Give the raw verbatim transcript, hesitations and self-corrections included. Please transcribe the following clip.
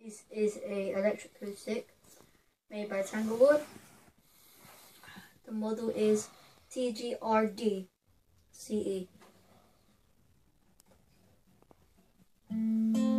This is a electric acoustic made by Tanglewood. The model is T G R D C E.